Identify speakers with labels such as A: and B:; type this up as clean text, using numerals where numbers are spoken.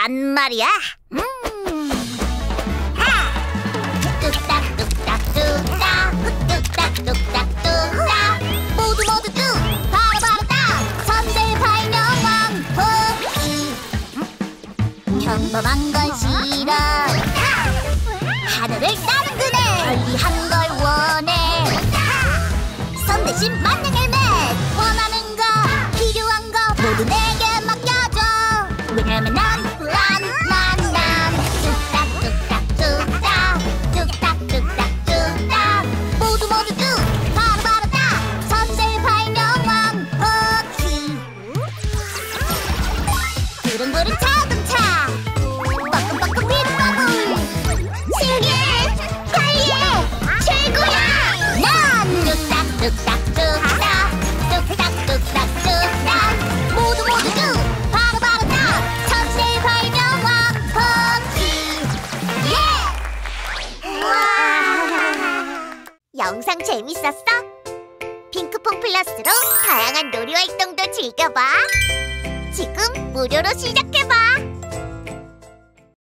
A: 난 말이야. 뚝딱 뚝딱 뚝딱 뚝딱 뚝딱 뚝딱 모두 뚝 바로 딱 선제 발명왕 포키. 평범한 건 싫어. 하늘을 나는 그네 편리한 걸 원해. 손 대신 만능 헬멧 원하는 거 필요한 거 모두 내게 맡겨줘. 왜냐면 난 뚝딱 뚝딱 뚝딱 뚝딱 뚝딱 뚝딱 모두 뚝 바로 딱 선제 발명왕 포키. 부릉부릉 자동차 빠끔빠끔 비빔밥을 신기해 빨리 최고야. 난 뚝딱 뚝딱 뚝딱 뚝딱 뚝딱 뚝딱 모두 뚝 바로 딱 천재 발명왕 포키. 예! 와! 영상 재밌었어? 핑크퐁 플러스로 다양한 놀이 활동도 즐겨봐. 지금 무료로 시작해봐.